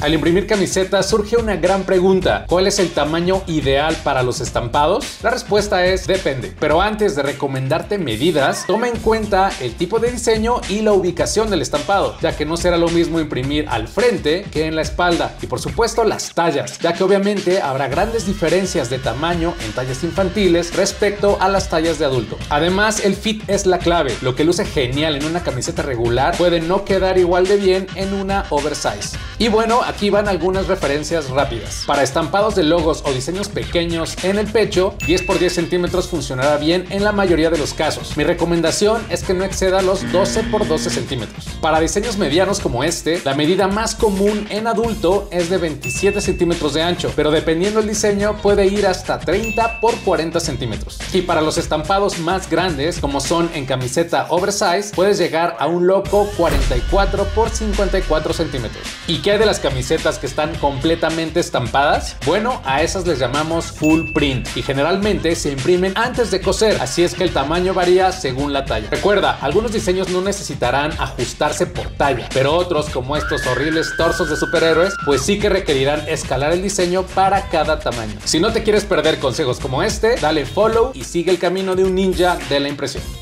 Al imprimir camisetas surge una gran pregunta: ¿cuál es el tamaño ideal para los estampados? La respuesta es depende. Pero antes de recomendarte medidas, toma en cuenta el tipo de diseño y la ubicación del estampado, ya que no será lo mismo imprimir al frente que en la espalda. Y por supuesto las tallas, ya que obviamente habrá grandes diferencias de tamaño en tallas infantiles respecto a las tallas de adulto. Además, el fit es la clave. Lo que luce genial en una camiseta regular puede no quedar igual de bien en una oversize. Y bueno, aquí van algunas referencias rápidas. Para estampados de logos o diseños pequeños en el pecho, 10 por 10 centímetros funcionará bien en la mayoría de los casos. Mi recomendación es que no exceda los 12 por 12 centímetros. Para diseños medianos como este, la medida más común en adulto es de 27 centímetros de ancho, pero dependiendo del diseño puede ir hasta 30 por 40 centímetros. Y para los estampados más grandes, como son en camiseta oversize, puedes llegar a un loco 44 por 54 centímetros. ¿Y qué hay de las camisetas que están completamente estampadas? Bueno, a esas les llamamos full print y generalmente se imprimen antes de coser, así es que el tamaño varía según la talla. Recuerda, algunos diseños no necesitarán ajustarse por talla, pero otros, como estos horribles torsos de superhéroes, pues sí que requerirán escalar el diseño para cada tamaño. Si no te quieres perder consejos como este, dale follow y sigue el camino de un ninja de la impresión.